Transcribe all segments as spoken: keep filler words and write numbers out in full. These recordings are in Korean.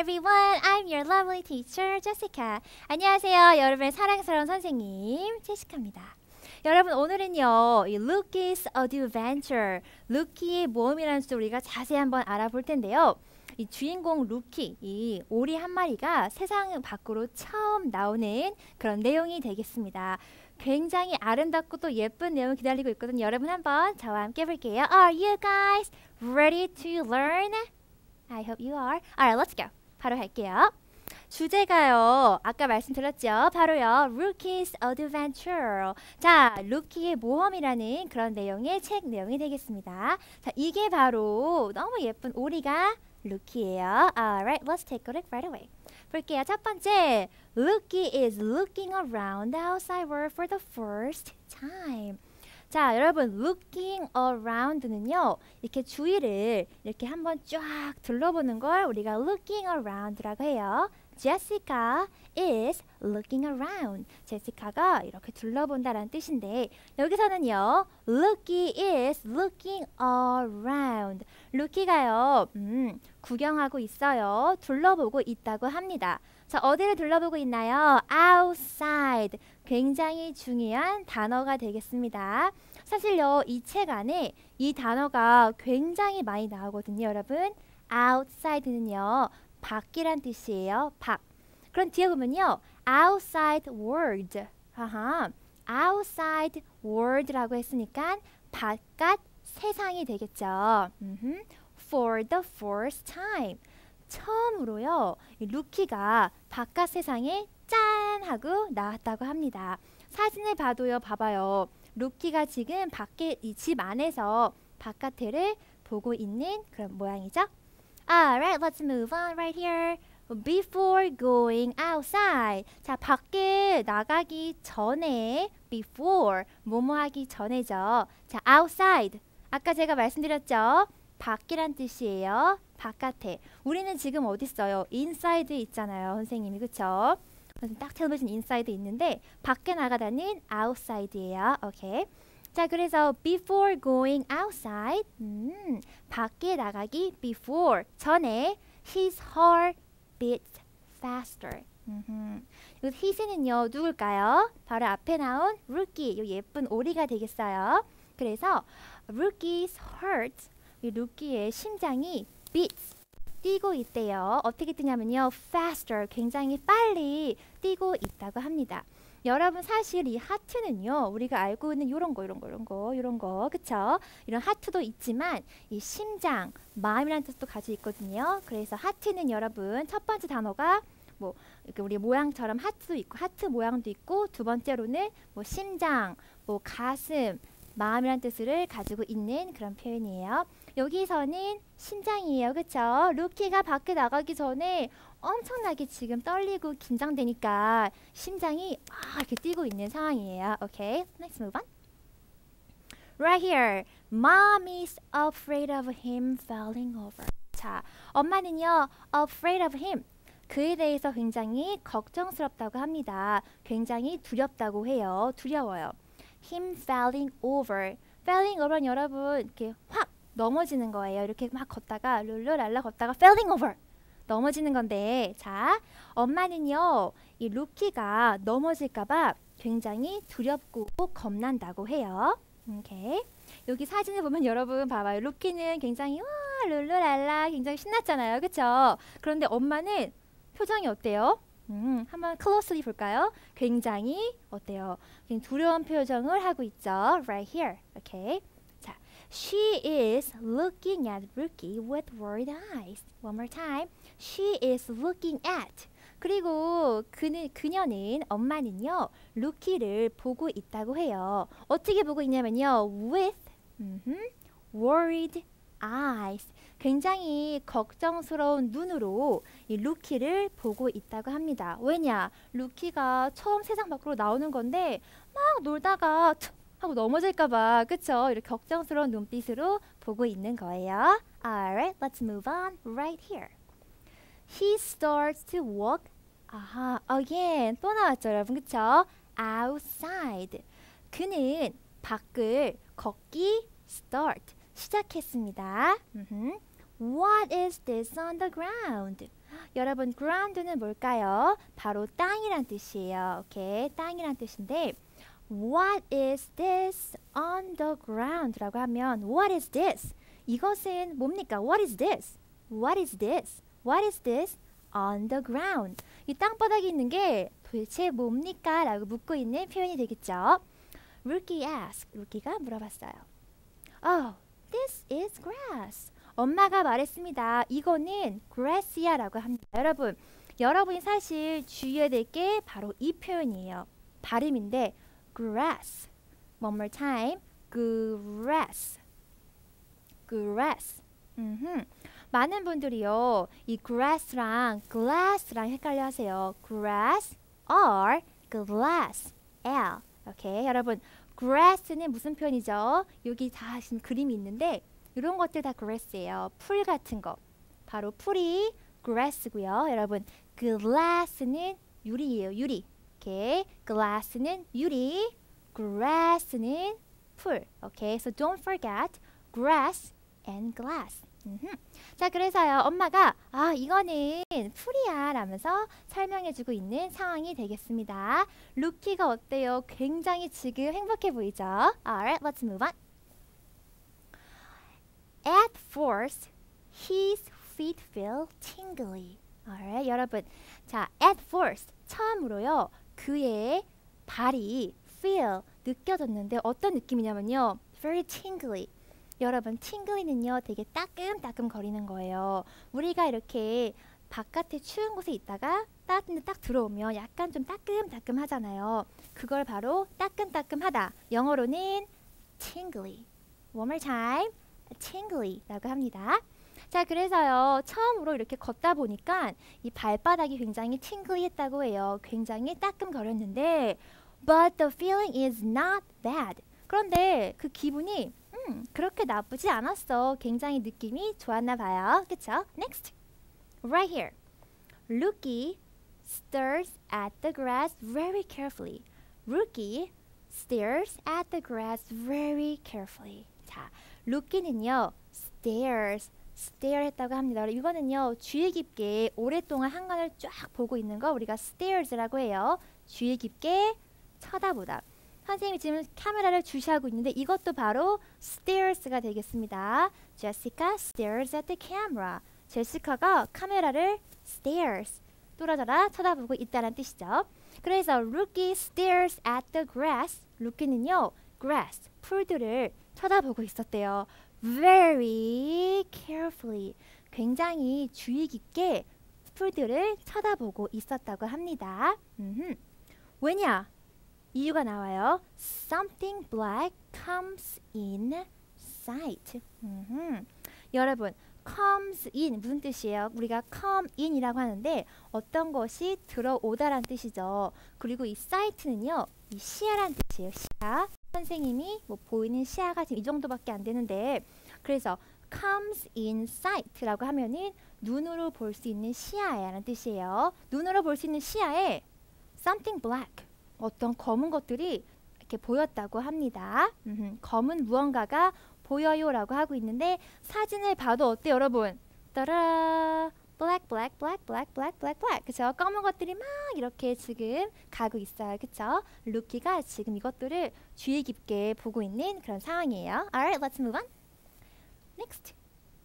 everyone. I'm your lovely teacher, Jessica. 안녕하세요. 여러분의 사랑스러운 선생님, 제시카입니다. 여러분, 오늘은요, 이 Lookie's Adventure, 루키의 모험이라는 스토리가 자세히 한번 알아볼 텐데요. 이 주인공 루키, 이 오리 한 마리가 세상 밖으로 처음 나오는 그런 내용이 되겠습니다. 굉장히 아름답고 또 예쁜 내용 기다리고 있거든요. 여러분 한번 저와 함께 해볼게요. Are you guys ready to learn? I hope you are. Alright, let's go. 바로 할게요. 주제가요. 아까 말씀드렸죠. 바로요. Lookie's Adventure. 자, 루키의 모험이라는 그런 내용의 책 내용이 되겠습니다. 자, 이게 바로 너무 예쁜 오리가 루키예요. Alright, let's take a look right away. 볼게요. 첫 번째, Lookie is looking around the outside world for the first time. 자, 여러분, looking around는요, 이렇게 주위를 이렇게 한번 쫙 둘러보는 걸 우리가 looking around라고 해요. Jessica is looking around. 제시카가 이렇게 둘러본다라는 뜻인데, 여기서는요, Lookie is looking around. 루키가요, 음, 구경하고 있어요. 둘러보고 있다고 합니다. 자, 어디를 둘러보고 있나요? outside. 굉장히 중요한 단어가 되겠습니다. 사실요, 이 책 안에 이 단어가 굉장히 많이 나오거든요, 여러분. outside는요, 밖이란 뜻이에요. 밖. 그럼 뒤에 보면요, outside world. 아하, outside world라고 했으니까 바깥 세상이 되겠죠. 음흠. For the first time. 처음으로요, 이 루키가 바깥 세상에 짠 하고 나왔다고 합니다. 사진을 봐도요, 봐봐요. 루키가 지금 밖에 이 집 안에서 바깥을 보고 있는 그런 모양이죠. Alright, let's move on right here. Before going outside. 자, 밖에 나가기 전에 before, 뭐뭐 하기 전에죠. 자, outside. 아까 제가 말씀드렸죠. 밖이란 뜻이에요. 바깥에. 우리는 지금 어디 있어요? 인사이드에 있잖아요, 선생님이. 그쵸? 딱 텔레비전 인사이드 있는데 밖에 나가다는 outside예요. 오케이. 자, 그래서 before going outside, 음, 밖에 나가기 before, 전에 his heart beats faster. 음흠. 이 his는요, 누굴까요? 바로 앞에 나온 루키, 이 예쁜 오리가 되겠어요. 그래서 Rookie's heart, 이 루키의 심장이 beats, 뛰고 있대요. 어떻게 뛰냐면요, faster, 굉장히 빨리 뛰고 있다고 합니다. 여러분, 사실 이 하트는요, 우리가 알고 있는 요런 거, 요런 거, 요런 거, 요런 거, 그쵸? 이런 하트도 있지만 이 심장, 마음이라는 뜻도 가지고 있거든요. 그래서 하트는 여러분, 첫 번째 단어가 뭐 이렇게 우리 모양처럼 하트도 있고, 하트 모양도 있고, 두 번째로는 뭐 심장, 뭐 가슴, 마음이라는 뜻을 가지고 있는 그런 표현이에요. 여기서는 심장이에요. 그쵸? 루키가 밖에 나가기 전에 엄청나게 지금 떨리고 긴장되니까 심장이 막 이렇게 뛰고 있는 상황이에요. 오케이, let's move on. Right here, mom is afraid of him falling over. 자, 엄마는요, afraid of him. 그에 대해서 굉장히 걱정스럽다고 합니다. 굉장히 두렵다고 해요. 두려워요. him falling over. falling over는 여러분 이렇게 확 넘어지는 거예요. 이렇게 막 걷다가 룰루랄라 걷다가 falling over. 넘어지는 건데, 자, 엄마는요, 이 루키가 넘어질까봐 굉장히 두렵고 겁난다고 해요. 오케이. 여기 사진을 보면 여러분 봐봐요. 루키는 굉장히 와 룰루랄라 굉장히 신났잖아요. 그쵸? 그런데 엄마는 표정이 어때요? 음, 한번 closely 볼까요? 굉장히 어때요? 두려운 표정을 하고 있죠. Right here. 오케이. 자, she is looking at Rookie with worried eyes. One more time. She is looking at. 그리고 그는, 그녀는, 엄마는요, 루키를 보고 있다고 해요. 어떻게 보고 있냐면요, with 음흠, worried eyes. 굉장히 걱정스러운 눈으로 이 루키를 보고 있다고 합니다. 왜냐? 루키가 처음 세상 밖으로 나오는 건데 막 놀다가 툭 하고 넘어질까봐, 그쵸? 이렇게 걱정스러운 눈빛으로 보고 있는 거예요. Alright, let's move on right here. He starts to walk. 아하, again. 또 나왔죠, 여러분. 그쵸? outside. 그는 밖을 걷기 start. 시작했습니다. 음흠. What is this on the ground? 여러분 ground는 뭘까요? 바로 땅이란 뜻이에요. 오케이, 땅이란 뜻인데 What is this on the ground? 라고 하면 What is this? 이것은 뭡니까? What is this? What is this? What is this on the ground? 이 땅바닥에 있는 게 도대체 뭡니까? 라고 묻고 있는 표현이 되겠죠. Rookie asked. 루키가 물어봤어요. Oh, this is grass. 엄마가 말했습니다. 이거는 grass야 라고 합니다. 여러분, 여러분이 사실 주의해야 될 게 바로 이 표현이에요. 발음인데 grass. One more time. grass. grass. 음흠. 많은 분들이요, 이 grass랑 glass랑 헷갈려 하세요. grass, R, glass, L. 오케이, 여러분, grass는 무슨 표현이죠? 여기 다 지금 그림이 있는데 이런 것들 다 grass예요. 풀 같은 거. 바로 풀이 grass고요. 여러분, glass는 유리예요. 유리. 오케이, glass는 유리, grass는 풀. 오케이, so don't forget grass and glass. 음흠. 자, 그래서요, 엄마가 아 이거는 풀이야 라면서 설명해주고 있는 상황이 되겠습니다. 루키가 어때요? 굉장히 지금 행복해 보이죠? Alright, let's move on. At first, his feet feel tingly. Alright, 여러분, 자, at first 처음으로요, 그의 발이 feel 느껴졌는데 어떤 느낌이냐면요, very tingly. 여러분, tingly는요 되게 따끔따끔 거리는 거예요. 우리가 이렇게 바깥에 추운 곳에 있다가 따뜻한 데 딱 들어오면 약간 좀 따끔따끔 하잖아요. 그걸 바로 따끔따끔하다, 영어로는 tingly. One more time, tingly 라고 합니다. 자, 그래서요, 처음으로 이렇게 걷다 보니까 이 발바닥이 굉장히 tingly 했다고 해요. 굉장히 따끔거렸는데 But the feeling is not bad. 그런데 그 기분이 음, 그렇게 나쁘지 않았어. 굉장히 느낌이 좋았나 봐요. 그쵸? Next. Right here. Rookie stares at the grass very carefully. Rookie stares at the grass very carefully. 자, 루키는요, stares, stare 했다고 합니다. 이거는요, 주의 깊게 오랫동안 한강을 쫙 보고 있는 거 우리가 stares라고 해요. 주의 깊게 쳐다보다. 선생님이 지금 카메라를 주시하고 있는데 이것도 바로 stares가 되겠습니다. Jessica stares at the camera. 제시카가 카메라를 stares, 뚫어져라 쳐다보고 있다는 뜻이죠. 그래서 Rookie stares at the grass. 루키는요, grass, 풀들을 쳐다보고 있었대요. Very carefully. 굉장히 주의 깊게 풀들을 쳐다보고 있었다고 합니다. 음흠. 왜냐? 이유가 나와요. Something black comes in sight. 음흠. 여러분, comes in 무슨 뜻이에요? 우리가 come in이라고 하는데 어떤 것이 들어오다란 뜻이죠. 그리고 이 sight는요, 이 시야란 뜻이에요. 시야. 선생님이 뭐 보이는 시야가 지금 이 정도밖에 안 되는데, 그래서 comes in sight라고 하면은 눈으로 볼 수 있는 시야라는 뜻이에요. 눈으로 볼 수 있는 시야에 something black, 어떤 검은 것들이 이렇게 보였다고 합니다. 음흠, 검은 무언가가 보여요라고 하고 있는데 사진을 봐도 어때요, 여러분? 따라 black, black, black, black, black, black, black. 그쵸? 검은 것들이 막 이렇게 지금 가고 있어요. 그쵸? 루키가 지금 이것들을 주의 깊게 보고 있는 그런 상황이에요. Alright, let's move on. Next.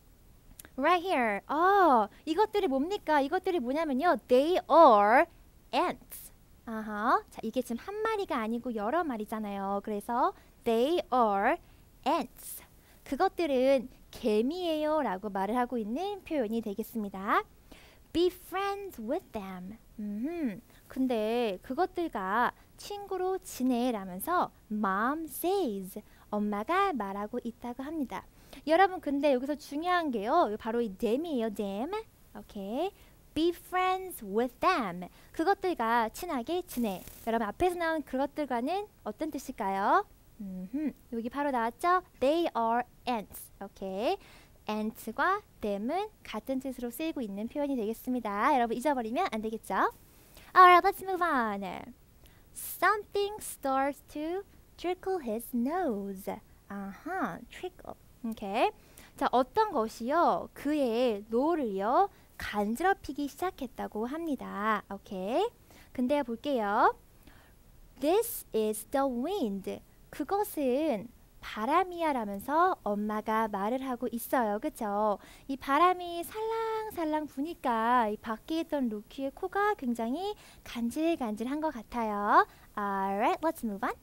Right here. 어, 이것들이 뭡니까? 이것들이 뭐냐면요, they are ants. 아하. 자, 이게 지금 한 마리가 아니고 여러 마리잖아요. 그래서 they are ants. 그것들은 개미예요 라고 말을 하고 있는 표현이 되겠습니다. Be friends with them. 음흠. 근데 그것들과 친구로 지내라면서 Mom says. 엄마가 말하고 있다고 합니다. 여러분, 근데 여기서 중요한 게요, 바로 이 them이에요. them. 오케이. Be friends with them. 그것들과 친하게 지내. 여러분, 앞에서 나온 그것들과는 어떤 뜻일까요? 음흠, 여기 바로 나왔죠? They are ants. 오케이. ants과 them은 같은 뜻으로 쓰이고 있는 표현이 되겠습니다. 여러분, 잊어버리면 안 되겠죠? Alright, let's move on. Something starts to trickle his nose. 아하, trickle. 오케이. 자, 어떤 것이요, 그의 노를요 간지럽히기 시작했다고 합니다. 오케이. 근데 볼게요. This is the wind. 그것은 바람이야 라면서 엄마가 말을 하고 있어요. 그쵸? 이 바람이 살랑살랑 부니까 이 밖에 있던 루키의 코가 굉장히 간질간질한 것 같아요. Alright, let's move on.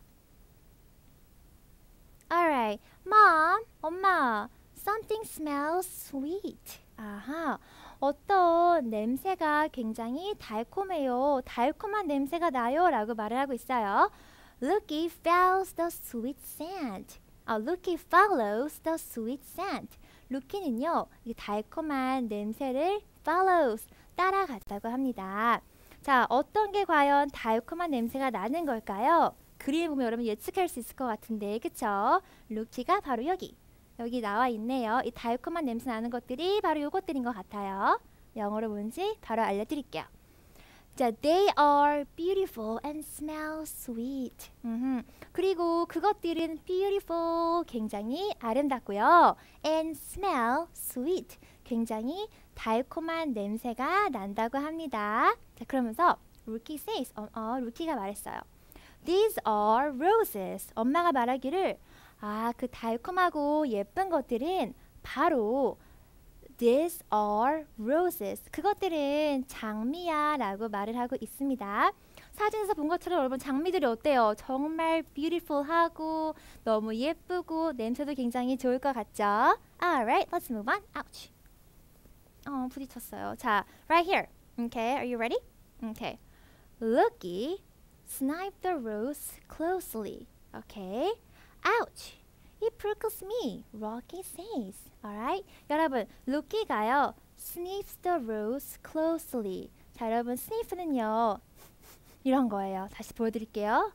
Alright, Mom, 엄마, something smells sweet. 아하, 어떤 냄새가 굉장히 달콤해요. 달콤한 냄새가 나요 라고 말을 하고 있어요. Lucky follows the sweet scent. 아, Lucky follows the sweet scent. 루키는요, 이 달콤한 냄새를 follows, 따라갔다고 합니다. 자, 어떤 게 과연 달콤한 냄새가 나는 걸까요? 그림 보면 여러분 예측할 수 있을 것 같은데, 그쵸? 루키가 바로 여기, 여기 나와 있네요. 이 달콤한 냄새 나는 것들이 바로 요것들인 것 같아요. 영어로 뭔지 바로 알려드릴게요. 자, they are beautiful and smell sweet. 음흠. 그리고 그것들은 beautiful, 굉장히 아름답고요. and smell sweet, 굉장히 달콤한 냄새가 난다고 합니다. 자, 그러면서 루키 says, 어, 어, 루키가 말했어요. These are roses. 엄마가 말하기를, 아, 그 달콤하고 예쁜 것들은 바로 These are roses. 그것들은 장미야 라고 말을 하고 있습니다. 사진에서 본 것처럼 여러분 장미들이 어때요? 정말 beautiful하고 너무 예쁘고 냄새도 굉장히 좋을 것 같죠? Alright, let's move on. Ouch. 어, 부딪혔어요. 자, right here. Okay, are you ready? Okay. Lucky sniped the rose closely. Okay. Ouch. It prickles me, Rocky says. Alright? 여러분, 루키가요, sniffs the rose closely. 자, 여러분, sniff는요, 이런 거예요. 다시 보여드릴게요.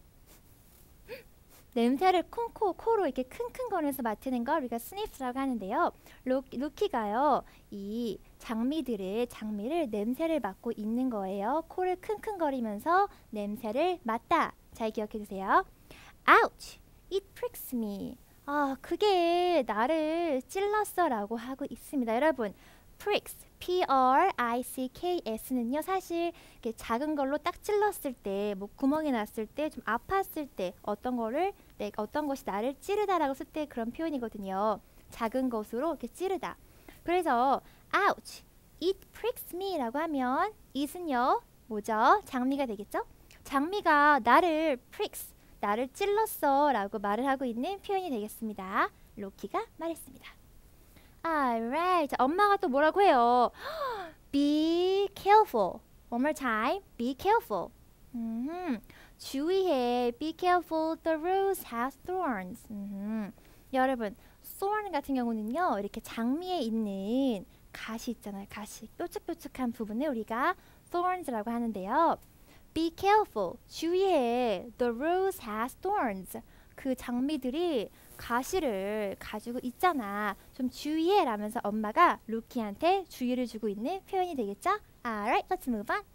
냄새를 콩코, 코로 이렇게 킁킁거리면서 맡는 걸 우리가 sniff라고 하는데요. 루, 루키가요, 이 장미들을, 장미를 냄새를 맡고 있는 거예요. 코를 킁킁거리면서 냄새를 맡다. 잘 기억해 주세요. Ouch! It pricks me. 아, 그게 나를 찔렀어 라고 하고 있습니다. 여러분, pricks, P-R-I-C-K-S는요, 사실 이렇게 작은 걸로 딱 찔렀을 때, 뭐 구멍이 났을 때, 좀 아팠을 때, 어떤 거를, 네, 어떤 것이 나를 찌르다라고 쓸 때 그런 표현이거든요. 작은 것으로 이렇게 찌르다. 그래서 ouch, it pricks me 라고 하면 it은요, 뭐죠? 장미가 되겠죠? 장미가 나를 pricks, 나를 찔렀어 라고 말을 하고 있는 표현이 되겠습니다. 로키가 말했습니다. Alright. 자, 엄마가 또 뭐라고 해요? Be careful. One more time. Be careful. 음흠. 주의해. Be careful. The rose has thorns. 음흠. 여러분, thorn 같은 경우는요, 이렇게 장미에 있는 가시 있잖아요. 가시. 뾰족뾰족한 부분을 우리가 thorns라고 하는데요. Be careful. 주의해. The rose has thorns. 그 장미들이 가시를 가지고 있잖아. 좀 주의해 라면서 엄마가 루키한테 주의를 주고 있는 표현이 되겠죠? Alright, let's move on.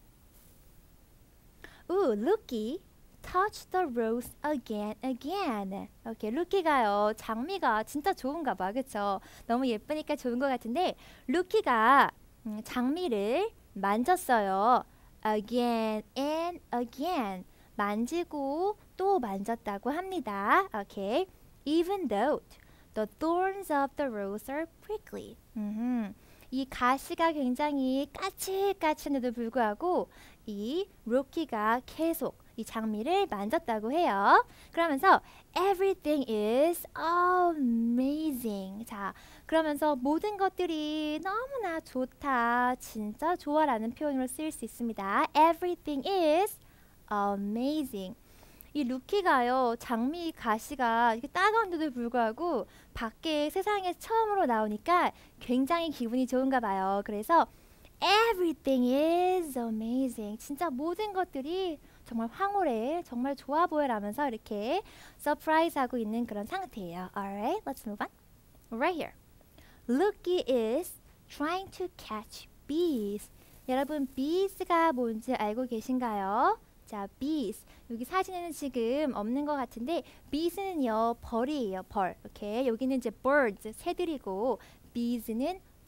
Ooh, Lucky touched the rose again, again. 오케이, 루키가요. 장미가 진짜 좋은가 봐. 그쵸? 너무 예쁘니까 좋은 것 같은데 루키가 음, 장미를 만졌어요. Again and again. 만지고 또 만졌다고 합니다. Okay. Even though the thorns of the rose are prickly. 음흠. 이 가시가 굉장히 까칠까칠한데도 불구하고 이 로키가 계속 이 장미를 만졌다고 해요. 그러면서 everything is amazing. 자, 그러면서 모든 것들이 너무나 좋다, 진짜 좋아라는 표현으로 쓰일 수 있습니다. Everything is amazing. 이 루키가요, 장미 가시가 이렇게 따가운데도 불구하고 밖에 세상에 처음으로 나오니까 굉장히 기분이 좋은가 봐요. 그래서 everything is amazing. 진짜 모든 것들이 정말 황홀해, 정말 좋아 보여라면서 이렇게 서프라이즈하고 있는 그런 상태예요. Alright, let's move on. Right here. Lucky is trying to catch bees. 여러분, bees가 뭔지 알고 계신가요? 자, bees. 여기 사진에는 지금 없는 것 같은데 bees는요, 벌이에요, 벌. 이렇게 여기는 이제 birds, 새들이고 bees는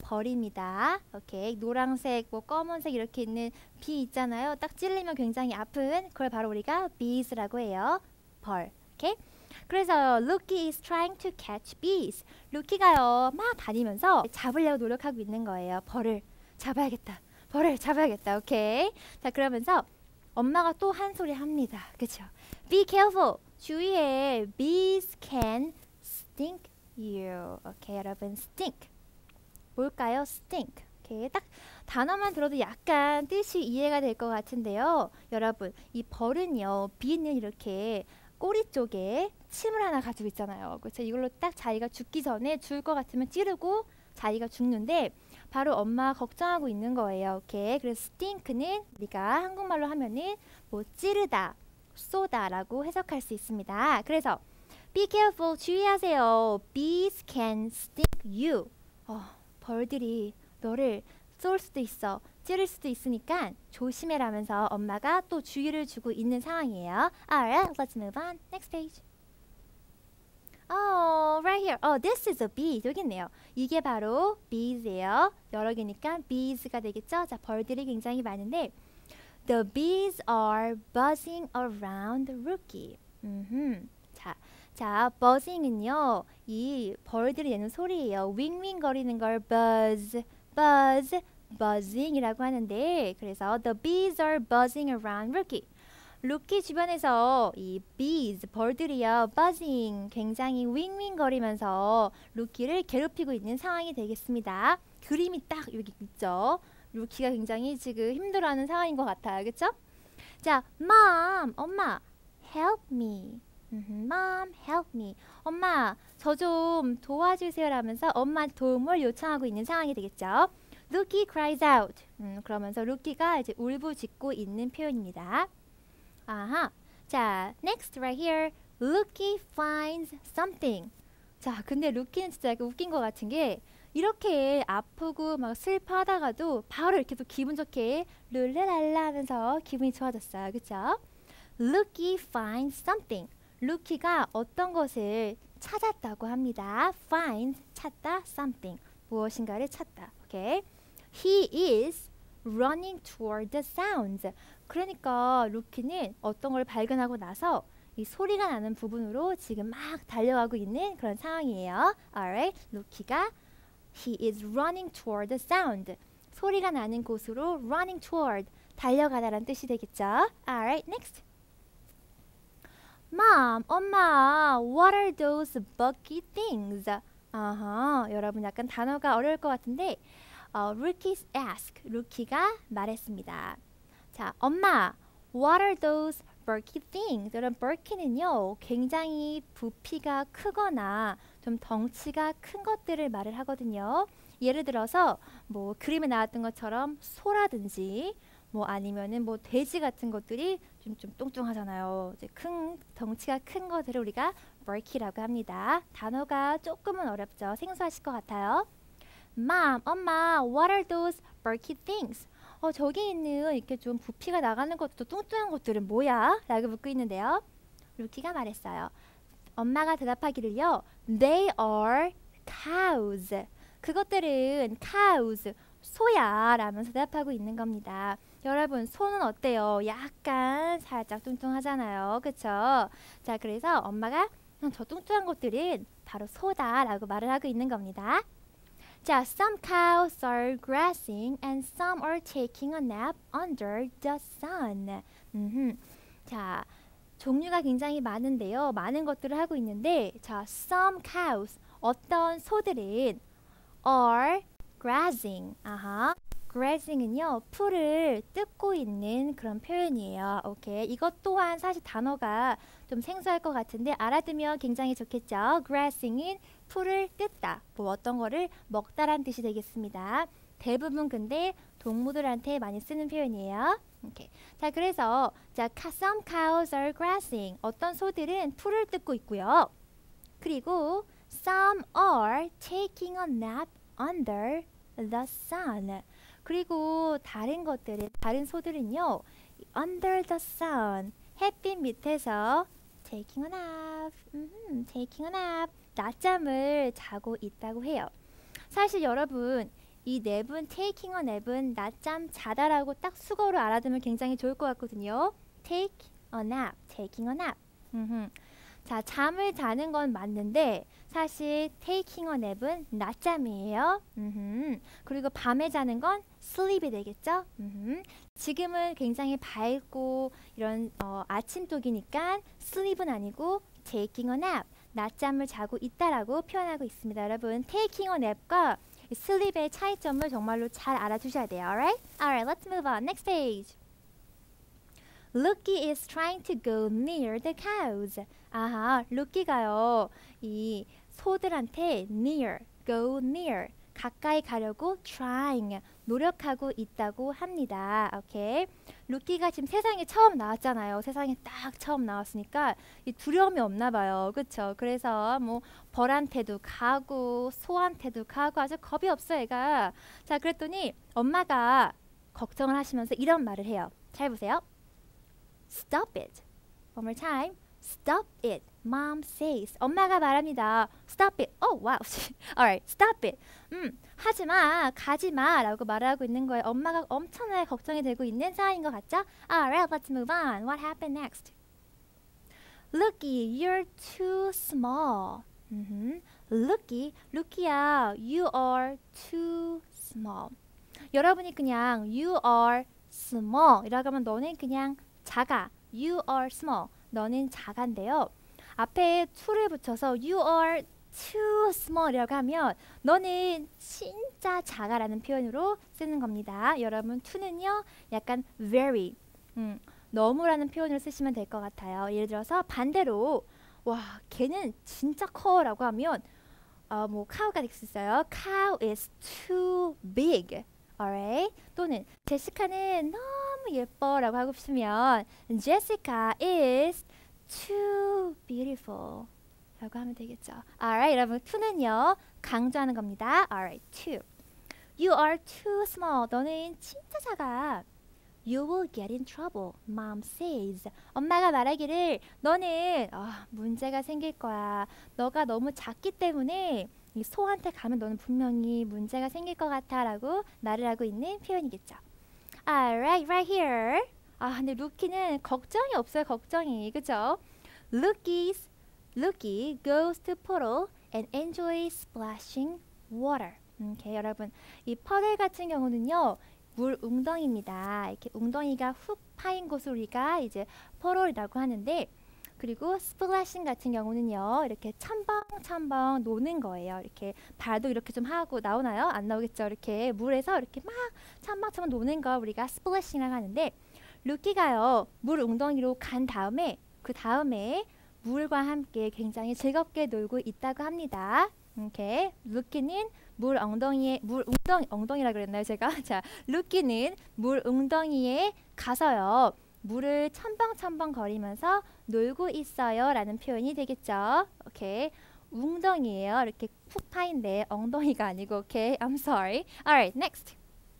벌입니다. 오케이. 노란색, 뭐 검은색 이렇게 있는 비 있잖아요. 딱 찔리면 굉장히 아픈 그걸 바로 우리가 bees라고 해요. 벌. 오케이. 그래서 Lucky is trying to catch bees. 루키가요 막 다니면서 잡으려고 노력하고 있는 거예요. 벌을 잡아야겠다. 벌을 잡아야겠다. 오케이. 자 그러면서 엄마가 또 한 소리 합니다. 그쵸? Be careful. 주의해. Bees can stink you. 오케이 여러분 stink. 뭘까요? stink. 오케이. 딱 단어만 들어도 약간 뜻이 이해가 될 것 같은데요. 여러분 이 벌은요 비는 이렇게 꼬리 쪽에 침을 하나 가지고 있잖아요. 그렇죠? 이걸로 딱 자기가 죽기 전에 죽을 것 같으면 찌르고 자기가 죽는데 바로 엄마가 걱정하고 있는 거예요. 오케이. 그래서 stink는 우리가 한국말로 하면은 뭐 찌르다, 쏘다라고 해석할 수 있습니다. 그래서 be careful 주의하세요. Bees can sting you. 어, 벌들이 너를 쏠 수도 있어. 찌를 수도 있으니까 조심해라면서 엄마가 또 주의를 주고 있는 상황이에요. Alright, let's move on. Next page. Oh, right here. Oh, this is a bee. 여기 있네요. 이게 바로 bees예요. 여러 개니까 bees가 되겠죠? 자, 벌들이 굉장히 많은데 The bees are buzzing around Rookie. 음흠. 자, 자, buzzing은요. 이 벌들이 내는 소리예요. 윙윙거리는 걸 buzz, buzz, buzzing이라고 하는데 그래서 the bees are buzzing around Rookie. 루키 주변에서 이 bees, 벌들이요. buzzing, 굉장히 윙윙거리면서 루키를 괴롭히고 있는 상황이 되겠습니다. 그림이 딱 여기 있죠. 루키가 굉장히 지금 힘들어하는 상황인 것 같아요. 그쵸? 자, mom, 엄마, help me. mom, help me. 엄마, 저 좀 도와주세요 라면서 엄마 도움을 요청하고 있는 상황이 되겠죠. Lucky cries out. 음, 그러면서 루키가 이제 울부짖고 있는 표현입니다. 아하. 자, next right here. Lucky finds something. 자, 근데 루키는 진짜 약간 웃긴 것 같은 게 이렇게 아프고 막 슬퍼하다가도 바로 이렇게 또 기분 좋게 룰레랄라 하면서 기분이 좋아졌어요. 그쵸? Lucky finds something. 루키가 어떤 것을 찾았다고 합니다. find, 찾다, something. 무엇인가를 찾다. 오케이? He is running toward the sounds. 그러니까 루키는 어떤 걸 발견하고 나서 이 소리가 나는 부분으로 지금 막 달려가고 있는 그런 상황이에요. Alright, 루키가 He is running toward the sound. 소리가 나는 곳으로 running toward, 달려가다라는 뜻이 되겠죠. Alright, next. Mom, 엄마, what are those buggy things? 아하, 여러분 약간 단어가 어려울 것 같은데 어, Rookie ask, 루키가 말했습니다. 자, 엄마, what are those bulky things? 여러분, bulky는요, 굉장히 부피가 크거나 좀 덩치가 큰 것들을 말을 하거든요. 예를 들어서 뭐 그림에 나왔던 것처럼 소라든지 뭐 아니면은 뭐 돼지 같은 것들이 좀, 좀 뚱뚱하잖아요. 이제 큰 덩치가 큰 것들을 우리가 bulky라고 합니다. 단어가 조금은 어렵죠. 생소하실 것 같아요. Mom, 엄마, what are those bulky things? 어, 저기 있는 이렇게 좀 부피가 나가는 것도 뚱뚱한 것들은 뭐야? 라고 묻고 있는데요. 루키가 말했어요. 엄마가 대답하기를요. They are cows. 그것들은 cows, 소야 라면서 대답하고 있는 겁니다. 여러분, 소는 어때요? 약간 살짝 뚱뚱하잖아요. 그쵸? 자, 그래서 엄마가 저 뚱뚱한 것들은 바로 소다 라고 말을 하고 있는 겁니다. 자, some cows are grazing and some are taking a nap under the sun. 음흠. 자, 종류가 굉장히 많은데요. 많은 것들을 하고 있는데 자, some cows, 어떤 소들은 are grazing. 아하. grazing은요, 풀을 뜯고 있는 그런 표현이에요. 오케이. 이것 또한 사실 단어가 좀 생소할 것 같은데 알아두면 굉장히 좋겠죠. grazing은 풀을 뜯다, 뭐 어떤 거를 먹다란 뜻이 되겠습니다. 대부분 근데 동물들한테 많이 쓰는 표현이에요. 오케이. 자, 그래서 자, some cows are grazing. 어떤 소들은 풀을 뜯고 있고요. 그리고 some are taking a nap under the sun. 그리고 다른 것들은, 다른 소들은요, under the sun, 햇빛 밑에서 taking a nap, 음, taking a nap, 낮잠을 자고 있다고 해요. 사실 여러분, 이 냅은 taking a nap은 낮잠 자다라고 딱 수거로 알아두면 굉장히 좋을 것 같거든요. take a nap, taking a nap. 음흠. 자, 잠을 자는 건 맞는데 사실 taking a nap은 낮잠이에요. 음흠. 그리고 밤에 자는 건 sleep이 되겠죠. 음흠. 지금은 굉장히 밝고 이런 어, 아침독이니까 sleep은 아니고 taking a nap, 낮잠을 자고 있다라고 표현하고 있습니다. 여러분, taking a nap과 sleep의 차이점을 정말로 잘 알아두셔야 돼요. Alright? Alright, let's move on. Next page. Lucky is trying to go near the cows. 아하, 루키가요. 이 소들한테 near, go near, 가까이 가려고 trying, 노력하고 있다고 합니다. 오케이. 루키가 지금 세상에 처음 나왔잖아요. 세상에 딱 처음 나왔으니까 이 두려움이 없나 봐요. 그쵸? 그래서 뭐 벌한테도 가고 소한테도 가고 아주 겁이 없어 얘가. 자, 그랬더니 엄마가 걱정을 하시면서 이런 말을 해요. 잘 보세요. Stop it. One more time. Stop it. Mom says. 엄마가 말합니다. Stop it. Oh, wow. Alright. Stop it. 음, 하지마. 가지마. 라고 말하고 있는 거예요. 엄마가 엄청나게 걱정이 되고 있는 상황인 것 같죠? Alright. Let's move on. What happened next? Looky, you're too small. Mm-hmm. Looky, Look이야. You are too small. 여러분이 그냥 you are small 이라고 하면 너는 그냥 작아. You are small. 너는 작은데요. 앞에 to를 붙여서 you are too small 이라고 하면 너는 진짜 작아라는 표현으로 쓰는 겁니다. 여러분 to는요 약간 very, 음, 너무라는 표현으로 쓰시면 될 것 같아요. 예를 들어서 반대로 와 걔는 진짜 커 라고 하면 어, 뭐 cow가 될 수 있어요. Cow is too big. Alright? 또는 제시카는 너무 예뻐 라고 하고 싶으면 Jessica is too beautiful 라고 하면 되겠죠. Alright, 여러분 to는요 강조하는 겁니다. Alright, too. You are too small. 너는 진짜 작아. You will get in trouble. Mom says. 엄마가 말하기를 너는 아, 문제가 생길 거야. 너가 너무 작기 때문에 이 소한테 가면 너는 분명히 문제가 생길 것 같아 라고 말을 하고 있는 표현이겠죠. Alright, right here. 아, 근데 루키는 걱정이 없어요. 걱정이. 그죠? Lookie's, Lookie goes to puddle and enjoys splashing water. 오케이, 여러분. 이 퍼들 같은 경우는요. 물 웅덩이입니다. 이렇게 웅덩이가 훅 파인 곳을 우리가 이제 퍼럴이라고 하는데 그리고 스플래싱 같은 경우는요. 이렇게 첨벙첨벙 노는 거예요. 이렇게 발도 이렇게 좀 하고 나오나요? 안 나오겠죠. 이렇게 물에서 이렇게 막 첨벙첨벙 노는 거 우리가 스플래싱이라고 하는데 루키가요. 물 웅덩이로 간 다음에 그 다음에 물과 함께 굉장히 즐겁게 놀고 있다고 합니다. 오케이. 루키는 물 엉덩이에 물 웅덩이 엉덩이라 그랬나요 제가? 자, 루키는 물 웅덩이에 가서요. 물을 첨벙첨벙 거리면서 놀고 있어요 라는 표현이 되겠죠. 오케이. 웅덩이에요. 이렇게 푹 파인데 엉덩이가 아니고 오케이. I'm sorry. Alright, next.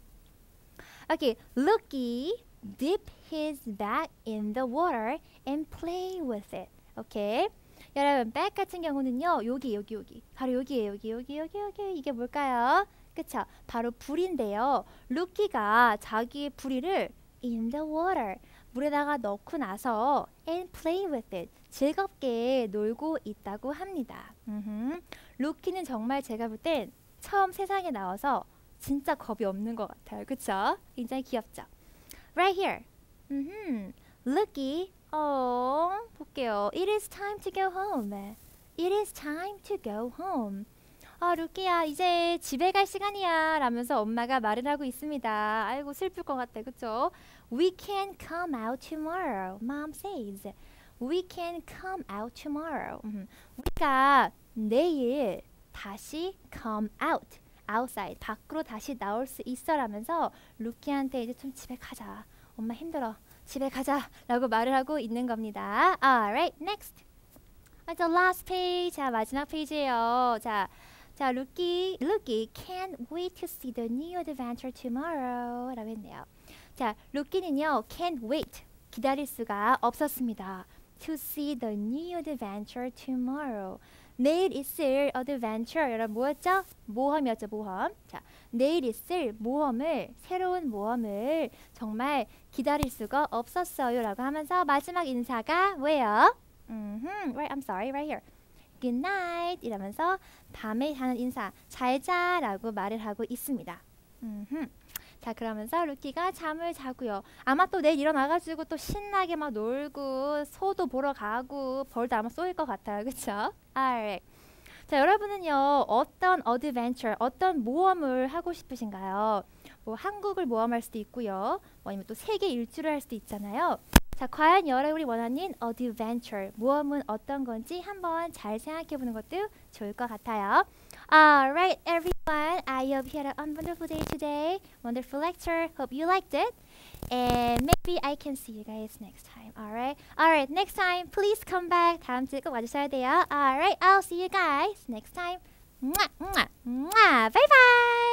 Okay, Looky dip his back in the water and play with it. 오케이. 여러분, back 같은 경우는요. 여기 여기 여기. 바로 여기에요. 여기 여기 여기 여기. 이게 뭘까요? 그쵸? 바로 불인데요. 루키가 자기의 부리를 in the water. 물에다가 넣고 나서 and play with it. 즐겁게 놀고 있다고 합니다. 음흠. 루키는 정말 제가 볼 땐 처음 세상에 나와서 진짜 겁이 없는 것 같아요. 그쵸? 굉장히 귀엽죠? Right here. 음흠. Looky. 어, 볼게요. It is time to go home. It is time to go home. 아, 루키야, 이제 집에 갈 시간이야 라면서 엄마가 말을 하고 있습니다. 아이고, 슬플 것 같아. 그쵸? We can come out tomorrow. Mom says. We can come out tomorrow. 음, 우리가 내일 다시 come out. outside. 밖으로 다시 나올 수 있어 라면서 루키한테 이제 좀 집에 가자. 엄마 힘들어. 집에 가자 라고 말을 하고 있는 겁니다. Alright, next. 아, the last page. 자, 마지막 페이지예요. 자, 자, 루키, 루키 can't wait to see the new adventure tomorrow 라고 했네요. 자, 루키는요, can't wait. 기다릴 수가 없었습니다. To see the new adventure tomorrow. 내일 있을 adventure 여러분 뭐였죠? 모험이었죠. 모험. 자, 내일 있을 모험을 새로운 모험을 정말 기다릴 수가 없었어요 라고 하면서 마지막 인사가 뭐예요? 음흠, right, I'm sorry, right here. Good night 이러면서 밤에 하는 인사 잘자 라고 말을 하고 있습니다. 음흠. 자 그러면서 루키가 잠을 자고요. 아마 또 내일 일어나가지고 또 신나게 막 놀고 소도 보러 가고 벌도 아마 쏘일 것 같아요. 그쵸? Alright. 자 여러분은요 어떤 어드벤처 어떤 모험을 하고 싶으신가요? 뭐 한국을 모험할 수도 있고요. 뭐 아니면 또 세계 일주를 할 수도 있잖아요. 자 과연 여러분이 원하는 어드벤처 모험은 어떤 건지 한번 잘 생각해 보는 것도 좋을 것 같아요. Alright everyone, I hope you had a wonderful day today. Wonderful lecture. Hope you liked it. And maybe I can see you guys next time. Alright. Alright, next time please come back. 다음 주에 꼭 와주셔야 돼요. Alright, I'll see you guys next time. Bye bye.